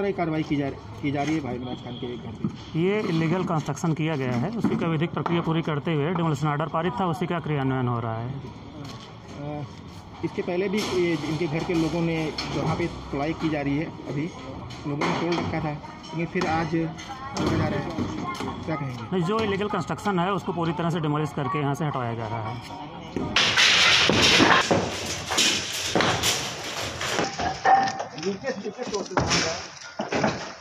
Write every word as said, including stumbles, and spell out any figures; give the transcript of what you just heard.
तरह की कार्रवाई की जा की जा रही है भाई मनोज खान के घर पे? ये इलीगल कंस्ट्रक्शन किया गया है, उसी का विधिक प्रक्रिया पूरी करते हुए डिमोलिशन ऑर्डर पारित था, उसी का क्रियान्वयन हो रहा है। आ, इसके पहले भी ये इनके घर के लोगों ने जहाँ पे तोड़ाई की जा रही है अभी लोगों ने तोड़ रखा था, लेकिन फिर आज तोड़ा जा रहा है, क्या कहेंगे? नहीं, जो इलीगल कंस्ट्रक्शन है उसको पूरी तरह से डिमोलिश करके यहाँ से हटाया जा रहा है।